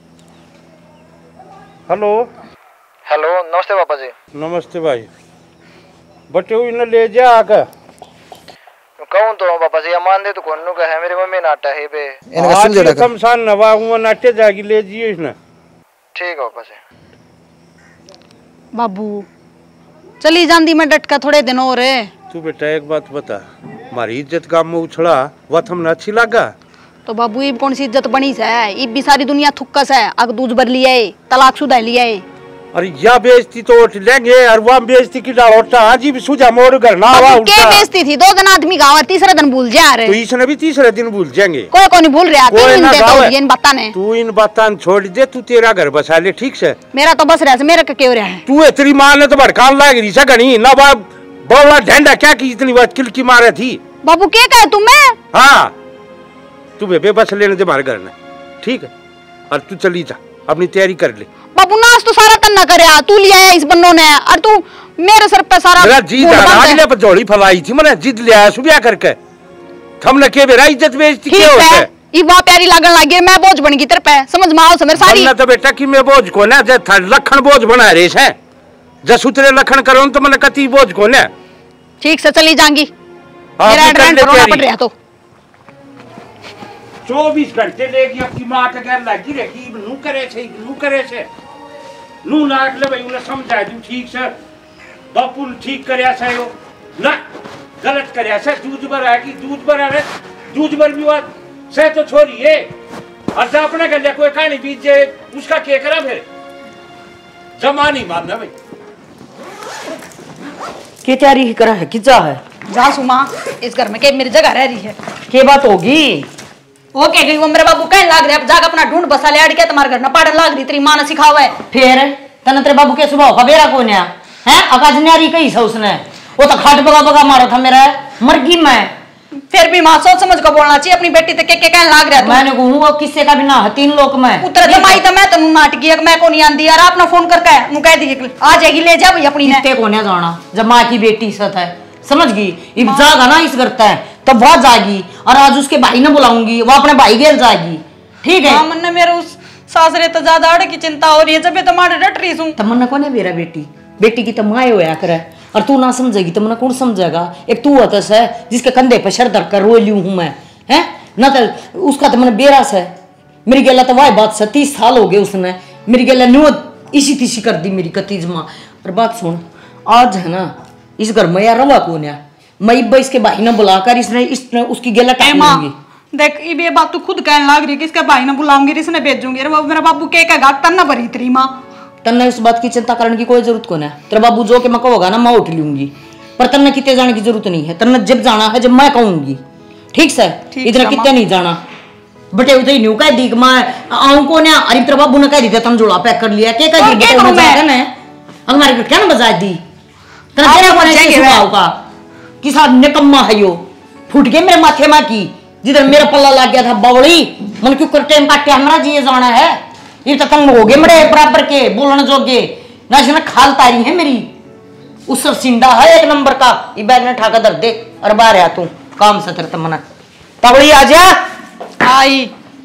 हेलो हेलो नमस्ते पापा जी नमस्ते भाई बटे इन्हें ले जा आकर कहूँ तो पापा जी मान दे तो कौन का है मेरी मम्मी नाटा है बे आज ये शमशान नवा हुआ नाट्य जागी ले जिए इसने ठीक है पापा जी बाबू चली जांदी मैं डटका थोड़े दिन और तू बेटा एक बात बता हमारी इज्जत काम में उछड़ा वह हमने अच्छी लगा तो बाबू ये कौन सी इज्जत बनी है ये भी सारी दुनिया थुक्कस है अग दूज भर लिया है तलाक शुदा लिया है अरे या बेइज्जती तो उठ लेंगे और वहाँ बेइज्जती की डालोटा आज भी सुझा मोड़ घर ना हुआ क्या बेइज्जती थी दो दिन आदमी गाँव तीसरे दिन भूल जा रहे तो इसने भी तीसरे दिन भूल जाएंगे कोई कोई नहीं भूल रहा तीन दिन देता हूँ इन बातें ने तू इन बातें छोड़ दे तू तेरा घर बसा ले ठीक से मेरा तो बस रहा मेरा क्यों रहा है तू तेरी माँ ने तो भड़कान लाग रही सा गणी ना बड़ा ढंडा क्या की इतनी बात किलकी मारे थी बाबू क्या कहे तुम्हें हाँ तू बेबे बस लेने दे हमारे घर में ठीक है और तू चली जा अपनी तैयारी कर ले बाबू नाश तो सारा तन्ना करे तू लिया है इस बन्नों ने और तू मेरे सर पे सारा मेरा जी आज ले पर जोड़ी फलाई थी मैंने जिद लिया सुबह करके हमने के मेरा इज्जत बेइज्जती क्यों होता है ई वा प्यारी लागन लागे मैं बोझ बन गई तेरे पे समझ में आओ समझ सारी ना तो बेटा कि मैं बोझ को ना जे लखन बोझ बना रे है जस उतरे लखन करो तो मैंने कति बोझ को ना ठीक से चली जाऊंगी मेरा एड्रेस करना पड़ रहा तो चौबीस घंटे लेगी आपकी माँ के घर लगी रहेगी नू करे से नू करे से नू नाक ले भाई उन्हें समझा दू ठीक से बापू ने ठीक करया से यो ना गलत करया से जूझ बर है कि जूझ बर है जूझ बर भी बात से तो छोरी है और जब अपने कर लिया कोई कहानी बीत जाए उसका क्या करा फिर जमा नहीं मानना भाई क्या तैयारी ही करा है किजा है जा सुमा इस घर में के मेरी जगह रह रही है के बात होगी वो कह गई वो मेरे बाबू कहने लाग रहे अब जाकर अपना ढूंढ बसा ले अड़ के तुम्हारे घर न पाड़न लाग रही तेरी मां ने सिखावा है फिर तने तेरे बाबू के स्वभाव का बेरा कौन है हैं आकाश न्यारी कही सा उसने वो तो खाट बगा बगा मारा था मेरा मर गई मैं फिर भी मां सोच समझ कर बोलना चाहिए अपनी बेटी तक के के कहने लाग रहा है मैंने कहूं वो किससे का भी ना है तीन लोग में उतर जमाई तो मैं तनु नाटकी है मैं को नहीं आंदी यार अपना फोन करके नु कह दी आ जाएगी ले जा भाई अपनी ने कितने को ने जाना जब मां की बेटी सत है समझ गई इब जागा ना इस करता है तब वो जाएगी और आज उसके भाई ने बुलाऊंगी वो अपने भाई गेल जाएगी ठीक है मन ने मेरे उस सासरे तो ज्यादा अड़ की चिंता हो रही है जब तुम्हारे डट रही हूं तब मन कोने मेरा बेटी बेटी की तो माए होया करे और तू ना समझेगी तो मन कौन समझेगा एक तू होता है जिसके कंधे पर सर धर कर रो लियू हूं मैं हैं ना तो उसका तो मन बेरास है मेरी गेला तो वह बात से तीस साल हो गए उसने मेरी गेला न्यू इसी तीसी कर दी मेरी कतीज माँ और बात सुन आज है ना इस घर में यार रवा कौन है मैं इब्बा इसके भाई ने बुलाकर इसने इसने उसकी गेला टाइम देख ये बात तू खुद कहने लग रही है कि इसके भाई ने बुलाऊंगी इसने भेजूंगी अरे मेरा बाबू के कहेगा तन्ना भरी तेरी माँ तन्ने इस बात की चिंता करने की कोई जरूरत कौन है तेरा बाबू जो के मैं कहोगा ना मैं उठ लूंगी पर तन्ने कितने जाने की जरूरत नहीं है तन्ने जब जाना है जब मैं कहूंगी ठीक से इतना कितने नहीं जाना बटे उधर न्यू कह दी मैं आऊं को ना अरे तेरा बाबू ने कह दी तन जोड़ा पैक कर लिया क्या कह दी बटे मजाक है हमारे घर क्या ना बजा दी तना तेरा कौन है स्वभाव का किसा निकम्मा है यो फूट गए मेरे माथे में की जिधर मेरा पल्ला लग गया था बावड़ी मन क्यों कर टाइम काटे हमारा जी जाना है ये तो तंग हो गए मेरे बराबर के बोलने जोगे ना इसने खाल तारी है मेरी उस सिंडा है एक नंबर का ये बैग ने ठाका दर दे और बाहर आ तू काम से तेरे मना तबड़ी आ जा आई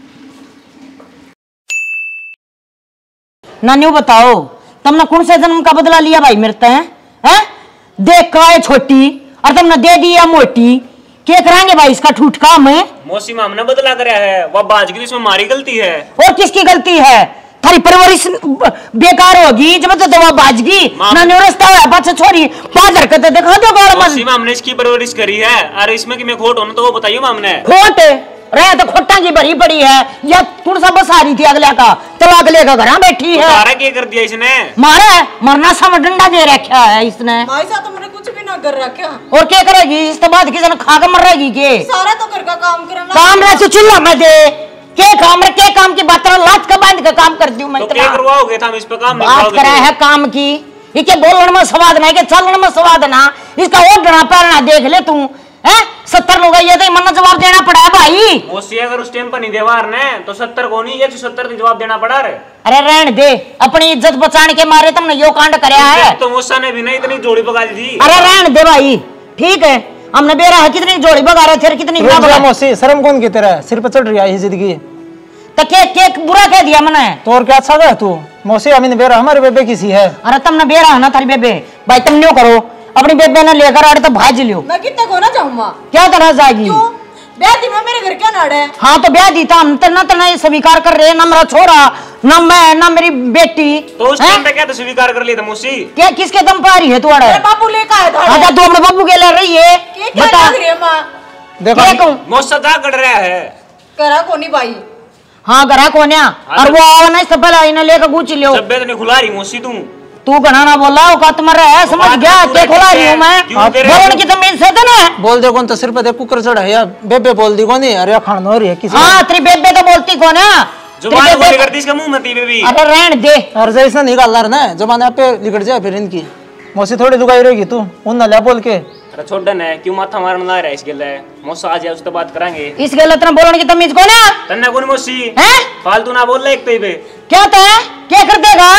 नानियो बताओ तुमने कौन से जन्म का बदला लिया भाई मेरे हैं हैं देख का है छोटी और तुमने दे दिया मोटी क्या कराएंगे भाई इसका ठूठ काम है मौसी माम ने बदला कराया है वह बाज गई इसमें हमारी गलती है और किसकी गलती है थारी परवरिश बेकार होगी जब तो दवा बाजगी ना निरस्ता है बच्चा छोरी पांच हरकतें दिखा दो गौर मौसी माम ने इसकी परवरिश करी है अरे इसमें कि मैं खोट हूं तो वो बताइए माम ने खोट रहे तो खोटा की भरी पड़ी है या कौन सा बस आ रही थी अगले का तो अगले का घर बैठी है मारा क्या कर दिया इसने मारा मरना सब डंडा दे रखा है इसने भाई साहब तो मैंने कुछ भी ना कर रखा और क्या करेगी इस तो बाद किसी ने खा कर मर रहेगी के सारा तो घर का काम करना काम रहे तो चूल्हा में दे के काम रे के काम की बात लात का बांध का काम कर दूं मैं तो क्या करवाओगे हम इस पे काम नहीं बात करा है काम की ये के बोलने में स्वाद ना के चलने में स्वाद ना इसका ओढ़ना पैरना देख ले तू हैं सत्तर लोग ये तो मन जवाब देना पड़ा है भाई मौसी अगर उस टाइम पर नहीं देवार ने तो सत्तर को नहीं एक सौ सत्तर जवाब देना पड़ा रे अरे रहने दे अपनी इज्जत बचाने के मारे तुमने यो कांड करया है तो मौसा ने भी नहीं इतनी जोड़ी बगा दी अरे रहने दे भाई ठीक है हमने बेरा है कितनी जोड़ी बगा रहे थे कितनी मौसी शर्म कौन की तेरा सिर पर चढ़ रही है जिंदगी तो के के बुरा कह दिया मैंने तो और क्या अच्छा गया तू मौसी अमीन बेरा हमारे बेबे की सी है अरे तुमने बेरा है ना थारी बेबे भाई तुम न्यो करो अपनी बेबे ने लेकर आड़े तो भाज लियो मैं कितने को ना जाऊं मां क्या तरह जाएगी ब्याह दी मैं मेरे घर क्या नाड़ है हाँ तो ब्याह दी था हम तो ना तो नहीं स्वीकार कर रहे ना मेरा छोरा ना मैं ना मेरी बेटी तो उस टाइम पे क्या तो स्वीकार कर लिया था मौसी क्या किसके दम पर आ रही है तू अड़े बाबू लेकर आया था अच्छा तू अपने बाबू के ले रही है बता मां देखो मौसा जा कर रहा है करा कोनी भाई हाँ करा कोन्या और वो आवा नहीं सब पहले इन्हें लेकर गुच लियो तबीयत नहीं खुला रही मौसी तू तू घना ना बोला औकात मर रहा है समझ गया क्या खुला रही हूं मैं बोलने की तमीज से तो ना बोल दे कौन तो सिर पे दे कुकर चढ़ा है बेबे बोल दी कौन अरे खान हो रही है किसी हां तेरी बेबे तो बोलती कौन है जुबान बोली करती इसका मुंह में ती बेबी अरे रहन दे और जैसा निकाल रहा ना जमाने पे लिकट जाए फिर इनकी मौसी थोड़ी लुगाई रहेगी तू उन ना ले बोल के अरे छोड़ है क्यों माथा मारना ना रहा है इस गले मौसा आ जाए उससे बात कराएंगे इस गले इतना बोलने की तमीज कौन है तन्ने कौन मौसी हैं फालतू ना बोल ले एक तो पे क्या तो है क्या कर देगा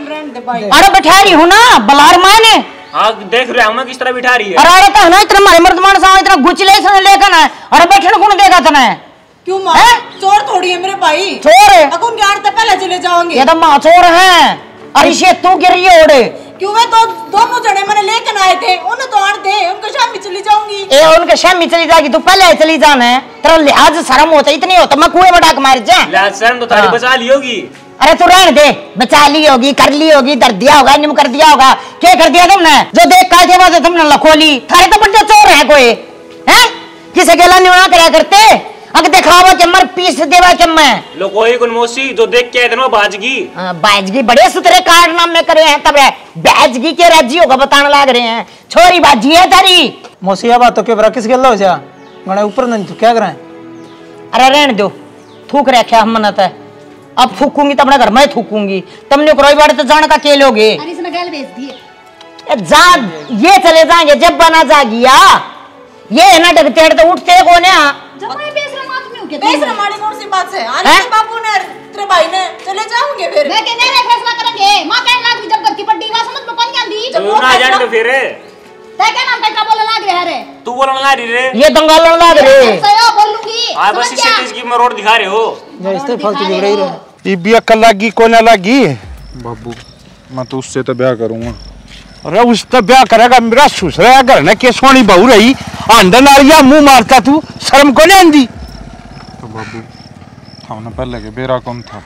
अरे बैठा रही हूं ना बलार मां ने हां देख रहा हूं मैं किस तरह बिठा रही है अरे अरे तो ना इतना मारे मर्दमान साहब इतना गुचले से लेकर ना अरे बैठने कौन देगा तने क्यों मां चोर थोड़ी है मेरे भाई चोर है अकुन के आड़ तक पहले चले जाओगे ये तो मां चोर है अरे ये तू गिर रही है ओड़े क्यों वे तो दोनों जने मैंने लेकर आए थे उन्हें तो आड़ दे उनके शाम में चली जाऊंगी ए उनके शाम में चली जाएगी तू पहले चली जाना है तेरा लिहाज शर्म होता इतनी होता मैं कुएं में डाक मार जा लिहाज शर्म तो थारी बचा ली होगी अरे तू रहने दे, बचा ली होगी, कर ली होगी, दर दिया होगा, निम कर दिया होगा। क्या कर दिया तुमने? जो देख का के बाद तुमने लखोली। थारे तो बड्डे चोर है कोई, हैं? किसे गेला निवना करा करते? अगर दिखावा के मर पीस देवा के मैं। लो कोई कुन मौसी जो देख के आए थे ना बाजगी। हां बाजगी बड़े सुतरे कार्ड नाम में करे हैं, तब रे बाजगी के राज्य होगा बताने लग रहे हैं। छोरी बाजी है तारी। मौसी अब तो के बरा किस गेला हो जा? गणे ऊपर नहीं तो क्या करें? अरे रहने दो, थूक रखा हम मनत है। अब थूकूंगी तो अपने घर में थूकूंगी। तुमने कोई बार तो जान का के लोगे। अरे इसने गाल भेज दिए। जा ये चले जाएंगे जब बना जागिया। ये ना डगते तो उठते कौन है? जब मैं बेशरम आदमी हूं के बेशरम आड़ी कौन सी बात है? आने बाबू ने तेरे भाई ने चले जाओगे फिर। मैं कहने रे फैसला करेंगे। मां कहने लाग जब घर की पट्टी बा समझ में कौन जानदी? तू ना जान तो फिर तय क्या नाम का बोलने लाग रहा रे? तू बोलने लाग रही रे। ये दंगालन लाग रे। सही बोलूंगी। आ बस इसे तेज की मैं रोड दिखा रहे हो। या इस तरह फालतू बिगड़ ही रहा। ये भी अकल लगी को ना लगी। बाबू मैं तो उससे तो ब्याह करूंगा। अरे उससे ब्याह करेगा मेरा ससुरा घर ने के सोनी बहू रही अंडा नारिया मुंह मारता तू शर्म को नहीं आंदी? तो बाबू हमने पहले के बेरा कौन था?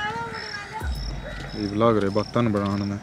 ये लाग रहे बर्तन बनाने में।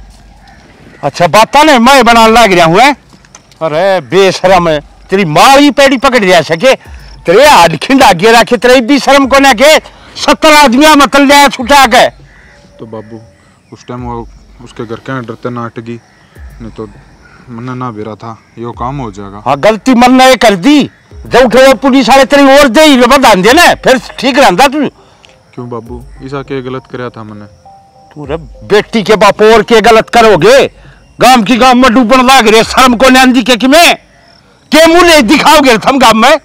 अच्छा बात ने मैं बनाने लग रहा हूँ। अरे बेशरम है तेरी माँ ही पेड़ी पकड़ जा सके तेरे हाथ खिंडा गे रखे तेरे भी शर्म को ना के सत्तर आदमियां मतल जाए छुटा के। तो बाबू उस टाइम वो उसके घर के डरते नाटगी नहीं तो मन्ना ना बेरा था यो काम हो जाएगा। हाँ गलती मन ने कर दी जब उठे वो पुलिस वाले तेरी और दे ही बता दे ना फिर ठीक रहता तू। क्यों बाबू ऐसा के गलत कराया था मैंने? तू रे बेटी के बाप और के गलत करोगे? गांव की गांव में डूबन लाग रहे शर्म को नंदी के कि मैं के मुंह दिखाओगे थम गांव में?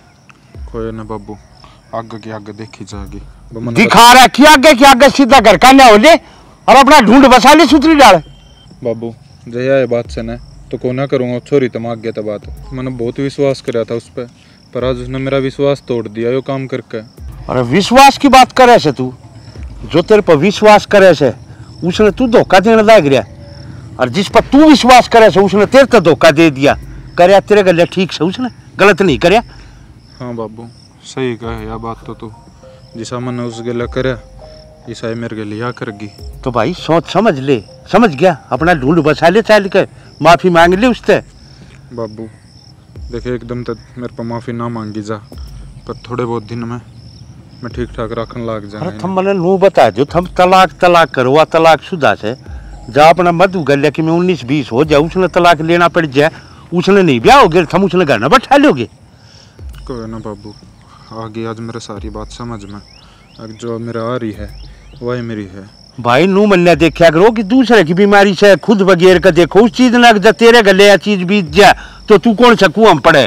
कोई ना बाबू आगे की आगे देखी जाएगी। दिखा रहा कि आगे की आगे सीधा घर का हो ले और अपना ढूंढ बसा ले सुतरी डाल। बाबू जया ये बात से न तो को ना करूंगा छोरी तुम आगे तो बात मैंने बहुत विश्वास कराया था उस पर पर आज उसने मेरा विश्वास तोड़ दिया यो काम करके। अरे विश्वास की बात करे से तू जो तेरे पर विश्वास करे से उसने तू धोखा देने लग रहा और जिस पर तू विश्वास करे से उसने तेरे तो धोखा दे दिया। करे तेरे गले ठीक से उसने गलत नहीं करे। हाँ बाबू सही कहे यह बात तो तू जिसा मैंने उस गले करे ईसा मेरे गले या करगी। तो भाई सोच समझ ले समझ गया अपना ढूंढ बसा ले चाल के माफी मांग ले उससे। बाबू देखे एकदम तक मेरे पर माफी ना मांगी जा पर थोड़े बहुत दिन में मैं ठीक ठाक रखने लग जाए। अरे थम मैंने नू बता जो थम तलाक तलाक करवा तलाक शुदा से जा अपना मधु गले कि मैं उन्नीस बीस हो जाए उसने तलाक लेना पड़ जाए उसने नहीं ब्याह हो गया थम उसने घर ना बैठा लोगे। कोई ना बाबू आगे आज मेरे सारी बात समझ में अब जो मेरा आ रही है वही मेरी है। भाई नू मन्ने देखा करो कि दूसरे की बीमारी से खुद बगैर का देखो उस चीज ना जब तेरे गले या चीज बीत जाए तो तू कौन सा कुआं पड़े।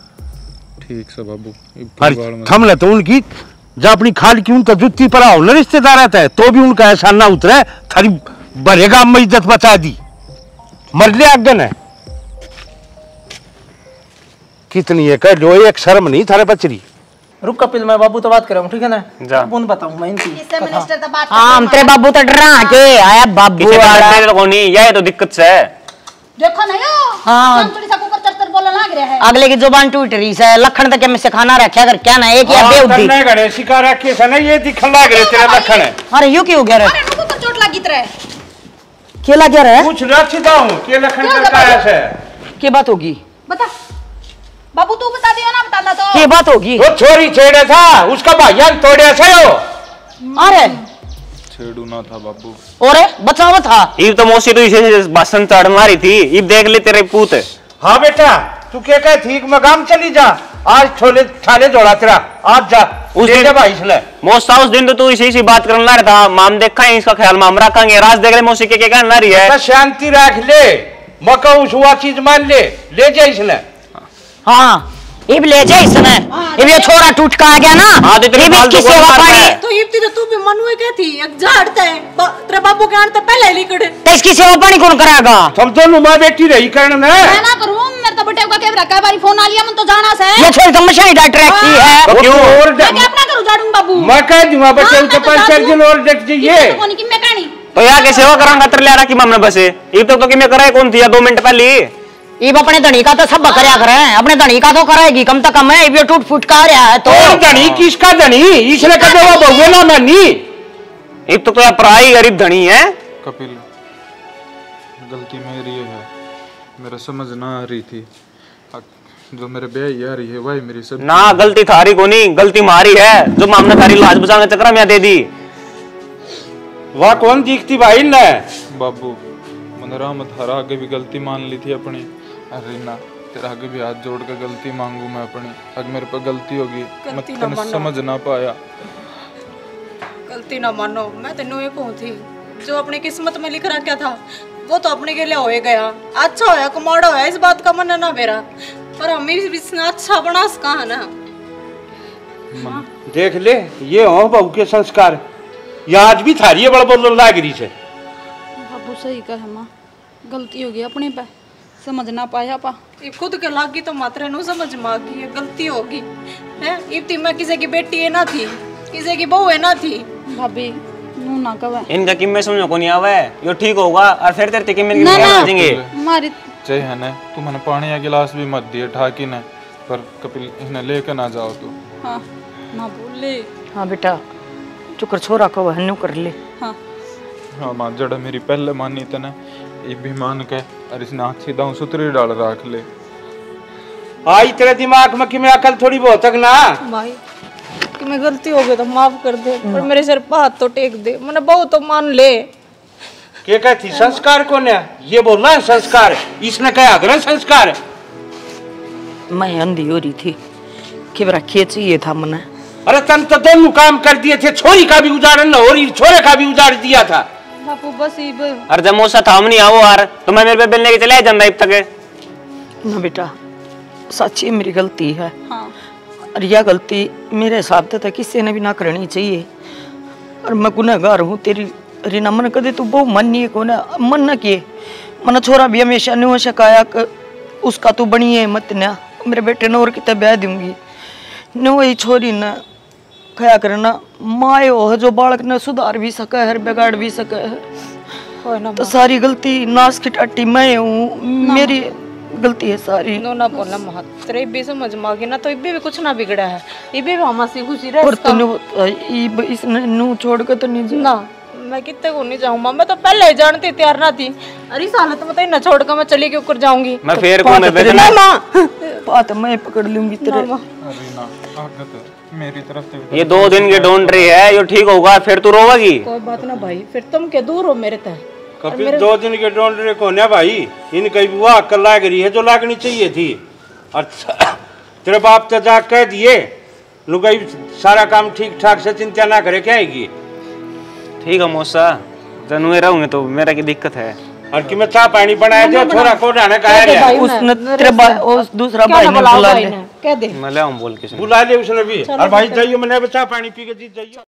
ठीक से बाबू थम ले तो उनकी जब अपनी खाल की उनका जुत्ती पर आओ न रिश्तेदार आता है तो भी उनका ऐसा ना उतरे थारी भरेगा में इज्जत बचा दी मर ले आगे न कितनी है कह लो एक शर्म नहीं थारे बचरी। रुक कपिल मैं बाबू तो बात कर रहा हूँ ठीक है ना? कौन बताऊँ मैं इनकी मिनिस्टर तो बात हाँ हम तेरे बाबू तो डरा के आया बाबू वाला तो नहीं यह तो दिक्कत से है। देखो ना यो हाँ हम थोड़ी सा कुकर तरतर बोलने लग रहा है। अगले की जुबान टूट रही है लखन तक में से खाना रखा कर क्या ना एक या बेउद्दी करने गड़े शिकार रखे से नहीं ये दिखन लग रहे तेरे लखन है। अरे यू क्यों कह रहे? अरे नुको को चोट लगी तरह क्या लग रहा है? कुछ रखता हूँ के लखन करता है क्या बात होगी? बता बाबू तू बता दियो ना बताना तो क्या बात होगी? वो छोरी छेड़े था उसका भाइया तोड़े से हो। अरे छेड़ू ना था बाबू और बचावा था इब तो मौसी तो इसे भाषण चढ़ मारी थी इब देख ले तेरे पूत। हाँ बेटा तू क्या कह ठीक मैं गांव चली जा आज छोले छाले जोड़ा तेरा आज जा उस दिन भाई इसलिए मौसा उस दिन तो तू इसी इसी बात करने ला रहा था माम देखा है इसका ख्याल माम रखेंगे राज देख ले मौसी के क्या कहना रही है। शांति रख ले मका उस हुआ चीज मान ले ले जा इसलिए। हाँ इब ले जा इसने इब ये छोरा टूट का आ गया ना हाँ तो तेरे इब इसकी सेवा पानी तो इब्ती तो तू भी मनुए के थी एक झाड़ते हैं तेरे बाबू के आने तो पहले ही लिखड़े तो इसकी सेवा पानी कौन कराएगा? तुम दोनों माँ बेटी रही करने में मैं ना करूं मेरे तो बेटे का कैब रखा है बारी फोन आ लिया मन तो जाना से ये छोरी तो मशाई डॉक्टर रखी है तो क्यों और मैं क्या अपना करूं झाड़ूं बाबू मैं कह दूंगा बच्चे के पास चार दिन और डेट चाहिए तो कोनी की मैं कहानी तो यहाँ के सेवा करांगा तेरे ले रखी मामने बसे इब तक तो कि मैं कराए कौन थी दो मिनट पहले इब अपने धनी का तो सब करया करे अपने धनी का तो करेगी कम तक कम है इब ये टूट फूट का रहा है तो धनी किसका धनी इसने कदे वो बहुए ना मानी एक तो तो पराई गरीब धनी है। कपिल, गलती मेरी है, मेरा समझ ना आ रही थी। जो मेरे ब्याह आ रही है वही मेरी सब ना, गलती थारी को नहीं, गलती मारी है जो मामने थारी लाज बचाने चक्कर में दे दी। वह कौन दिखती भाई ने? बाबू, मैंने राम थारा आगे भी गलती मान ली थी अपनी। अरे ना, तेरा आगे भी हाथ जोड़ कर गलती मांगू मैं अपनी। अगर मेरे पर गलती होगी मैं समझ ना पाया। गलती ना मानो, मैं तेनों ये कहूँ थी जो अपनी किस्मत में लिख रखा था वो तो अपने के लिए हो गया। अच्छा होया कुमाड़ा होया, इस बात का मन ना मेरा, पर हमें इतना अच्छा बना सका है ना। देख ले, ये हो बहू के संस्कार। ये आज भी थारी बड़ बोल लाग रही है। बाबू सही कहा माँ, गलती हो गई अपने पे, समझ ना पाया पा। ये खुद के लागी तो मात्र नो समझ में आ गई है, गलती होगी है। इतनी मैं किसी की बेटी है ना थी, किसी की बहू है ना थी। भाभी नू ना कवे, इनका किम में समझो को नहीं आवे, यो ठीक होगा और फिर तेरे किम में किम आ जाएंगे। मारी चाहे है ना, तू मैंने पानी या गिलास भी मत दिए ठाकी ने, पर कपिल इन्हें लेकर ना जाओ तू। हाँ ना बोल ले। हाँ बेटा, चुकर छोरा को हन्नू कर ले। हाँ हाँ माँ, जड़ा मेरी पहले मानी तने ये भी मान के और इसने आँख सीधा सुतरी डाल रख ले। आई तेरे दिमाग में कि मैं अकल थोड़ी बहुत तक ना भाई कि मैं गलती हो गई तो माफ कर दे, पर मेरे सिर पर हाथ तो टेक दे, मैंने बहुत तो मान ले। क्या कहती संस्कार कौन है? ये बोल रहा है संस्कार, इसने कहा अगर संस्कार। मैं अंधी हो रही थी कि बरा खेत चाहिए था मने। अरे तन तो दोनों काम कर दिए थे, छोरी का भी उजाड़न न हो रही, छोरे का भी उजाड़ दिया था। बापू बस इब अरे जब मौसा था हम नहीं आओ यार, तो मैं मेरे पे बेलने के चले जंदा अब तक। ना बेटा, सच्ची मेरी गलती है। हाँ। और यह गलती मेरे हिसाब से तो किसी ने भी ना करनी चाहिए। और मैं गुनहगार हूँ तेरी। अरे ना मन कदे तू बहु मन नहीं को ना मन ना किए, मन छोरा भी हमेशा नहीं हो सकाया कि उसका तू बनी है मत ना, मेरे बेटे ने और कितना ब्याह दूंगी न, वही छोरी न खया करना माए हो जो बालक ने सुधार भी सका है, बिगाड़ भी सका है। तो सारी गलती नाश की टाटी मैं हूँ, मेरी गलती है सारी। नो ना बोला महत, तेरे भी समझ में आ गई ना, तो इबे भी कुछ ना बिगड़ा है, इबे भी हम से खुशी रह। और तूने इसने नू छोड़ के तो नहीं ना, मैं कितने को नहीं जाऊँ, मैं तो पहले ही जानती तैयार ना थी। अरे इस हालत में तो इन्हें छोड़ कर मैं चली के ऊपर जाऊंगी। मैं फेर को मैं बेचना बात मैं पकड़ लूंगी तेरे। मेरी तरफ से ये दो दिन के ढूंढ रही है, ये ठीक होगा फिर तू रोवेगी। कोई बात ना भाई, फिर तुम के दूर हो मेरे तय। कपिल दो दिन के ढूंढ रहे कौन है भाई? इनकी भी वह अक्ल लाग रही है जो लागनी चाहिए थी। अच्छा तेरे बाप तो जा कह दिए लुगाई सारा काम ठीक ठाक से, चिंता ना करे, क्या आएगी? ठीक है मौसा, जनुए रहूंगे तो मेरा की दिक्कत है। और कि मैं चाय पानी बनाया दे, छोरा को डाने का है। उसने तेरे भाई उस दूसरा भाई ने बुला ले, कह दे मैं ले आऊं बोल के। बुला ले उसने भी। और भाई जाइयो, मैंने चाय पानी पी के जी जाइयो।